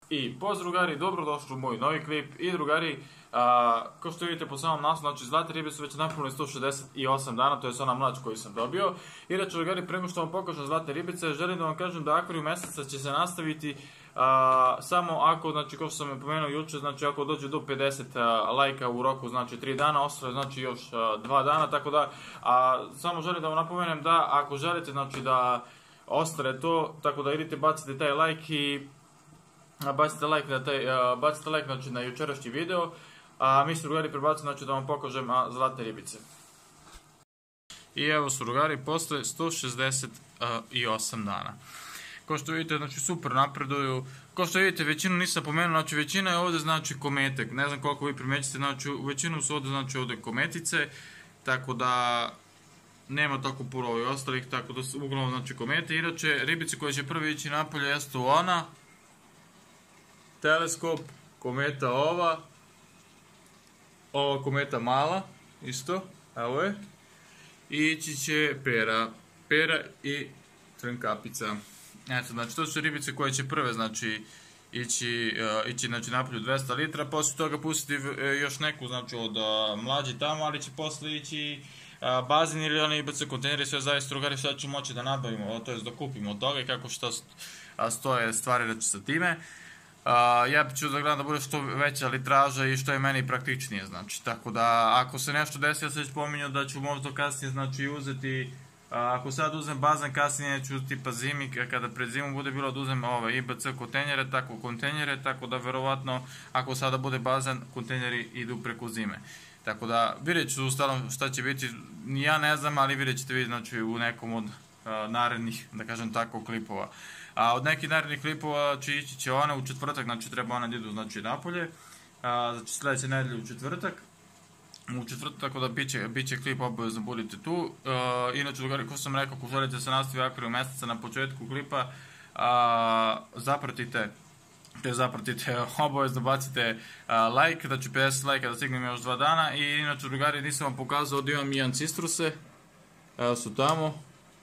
I pozdrav drugari, dobrodošli u moj novi klip. I drugari, kao što vidite po samom naslovu, znači zlate ribe su već napunile 168 dana, to je ona mlač koju sam dobio. Inače drugari, prema što vam pokažem zlate ribice, želim da vam kažem da akvarijum meseca će se nastaviti samo ako, znači kao što sam pomenuo juče, znači ako dođe do 50 lajka u roku, znači 3 dana, ostalo je znači još 2 dana, tako da, samo želim da vam napomenem da ako želite, znači da ostane to, tako da idite bacite taj like i bacite like znači, na jučerašnji video, a mi se drugari prebacimo znači, da vam pokažem zlatne ribice. I evo su drugari, posle 168 dana. Kao što vidite, znači super napreduju. Kao što vidite, većinu nisam pomenuo, znači većina je ovdje znači komete. Ne znam koliko vi primećite, znači većinu su ovdje znači ovdje kometice, tako da nema tako puno ovih ostalih, tako da su uglavnom znači komete. Inače, ribice koje će prvi ići napolje jesu ona, teleskop, kometa ova kometa mala, isto, evo je, i ići će pera i trnkapica. Eto, znači to su ribice koje će prve, znači, ići znači, napolju 200 litra, poslije toga pustiti još neku, znači, od mlađi tamo, ali će poslije ići bazen ili one IBC kontejneri, sve zaista drugari, šta ću moći da nabavimo, to je da kupimo od toga i kako što stoje stvari znači, sa time. Ja ću da gledam da bude što veća litraža i što je meni praktičnije, znači, tako da ako se nešto desi, ja se već pominjao da ću možda kasnije, znači, uzeti, ako sad uzem bazen, kasnije ću tipa zimi, kada pred zimu bude bilo da uzem IBC kontejnere, tako da verovatno, ako sada bude bazen, kontejneri idu preko zime. Tako da, vidjet ću ustalom šta će biti, ja ne znam, ali vidjet ćete vidjeti, znači, u nekom od narednih, da kažem tako, klipova. Od nekih narednih klipova ići će one u četvrtak, znači treba one da idu znači napolje, znači sljedeće nedelje u četvrtak, tako da bit će klip, obavezno budite tu. Inače, drugari, ko sam rekao, ako želite se nastavi akvarijum meseca na početku klipa, zapratite, obavezno bacite like, znači 50 lajka da stignem još 2 dana. I inače, drugari, nisam vam pokazao da imam jedan cistruse, evo su tamo.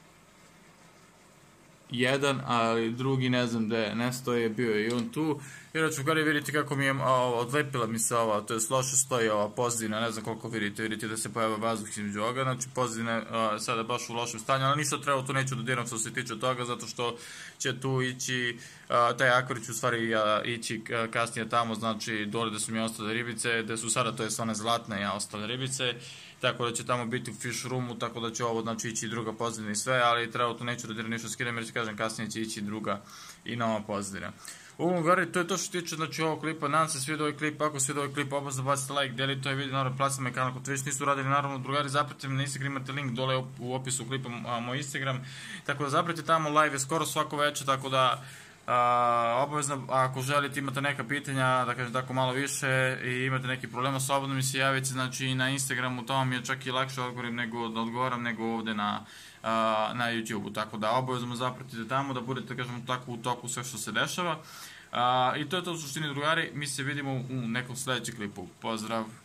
Jedan, ali drugi ne znam gde nestao je, bio je i on tu. Inače, drugari, vidite kako mi je odlepila mi se ova, to je loše stoji ova pozadina, ne znam koliko vidite da se pojava vazduh između ovoga, znači pozadina je sada baš u lošem stanju, ali ništa treba, tu neću dodiram što se tiče toga, zato što će tu ići, taj akvarium će u stvari ići kasnije tamo, znači dole da su mi ostale ribice, gde su sada, to je one zlatne ostale ribice, tako da će tamo biti u fish roomu, tako da će ovo znači ići druga pozadina i sve, ali treba tu neću dodiram ništa skidam, jer ću kažem kasnije će ići druga i nova pozadina. Uglavnom, drugari, to je to što se tiče znači ovog klipa, nadam se sviđa ovaj klip, ako se sviđa ovaj klip, obavezno bacite like, delite ovaj video, naravno platite me kanal ako to već nisu radili, naravno drugari, zapratite me na Instagram, imate link dole u opisu klipa moj Instagram, tako da zapratite tamo, live je skoro svako večer, tako da obavezno, ako želite, imate neka pitanja, da kažem tako malo više i imate neki problema, slobodno mi se javite, znači na Instagramu, to vam je čak i lakše odgovaram nego ovde na YouTube-u, tako da obavezno zapratite tamo, da budete, kažemo tako, u toku sve što se dešava. I to je to u suštini, drugari, mi se vidimo u nekom sljedećem klipu. Pozdrav!